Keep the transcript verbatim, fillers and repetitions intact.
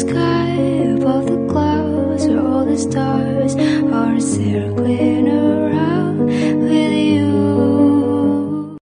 sky, above the clouds, where all the stars are circling.